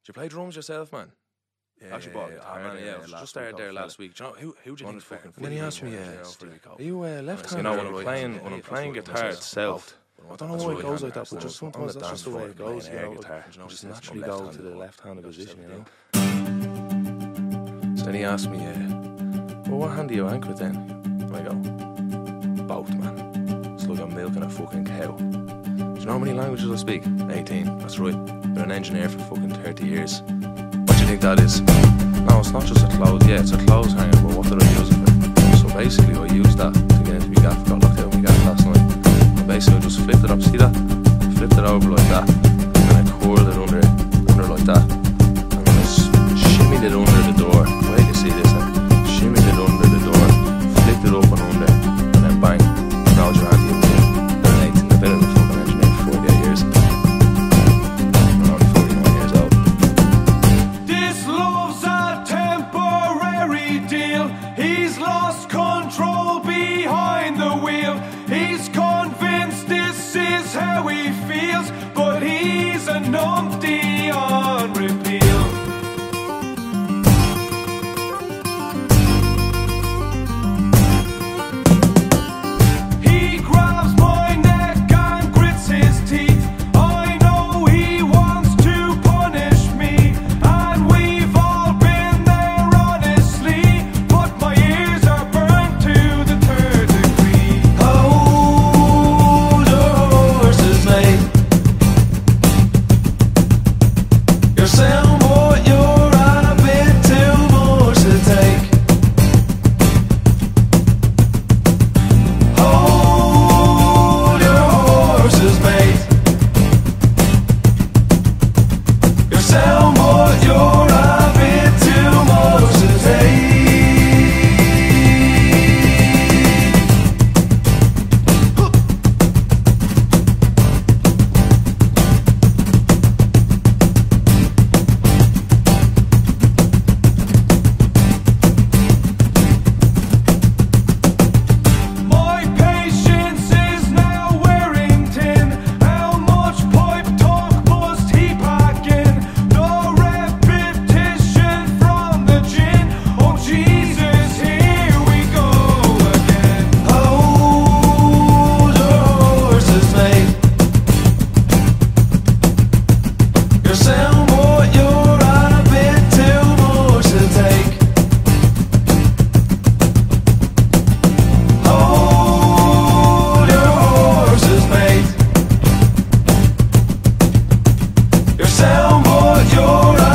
you play drums yourself, man? Yeah, Actually, bought a guitar, man. Yeah, just started there last week. Do you know who do you think fucking? Then he asked me, "Are you left-handed?" You know, when I'm playing guitar itself, I don't know why it goes like that, but just sometimes that's just the way it goes. You know, just naturally go to the left-handed position. You know. So then he asked me, "Well, what hand do you anchor with then?" And I go, "Both, man. It's like I'm milking a fucking cow." Do you know how many languages I speak? 18. That's right. Been an engineer for fucking 30 years. What do you think that is? No, it's not just a clothes. Yeah, it's a clothes hanger, but what did I use it for? So basically, I used that to get into my gaff. Got locked out of my gaff last night. And basically, I just flipped it up. See that? Flipped it over like that, and I curled it under like that, and then I shimmied it under the door. Wait to see this. Shimmied it under the door, flipped it up and under, and then bang. Now your hand in there. Then 18. I've been a fucking engineer for 48 years. I'm only 49 years old. This love's a temporary deal. He's lost control behind the wheel. He's convinced this is how he feels, but he's a numpty on repeal. He grabs my neck and grits his teeth. I know he wants to punish me, and we've all been there honestly, but my ears are burnt to the third degree. Hold your horses, mate. You're saying what you're a bit too much to take. Hold your horses, mate. You're saying what you're a bit too much to take. My patience is now wearing thin. How much pipe talk must he pack in? No repetition from the gin. Oh Jesus, here we go again. Hold your horses, mate. You're saying what you're a bit too much to take. Hold your horses, mate. You're saying what you're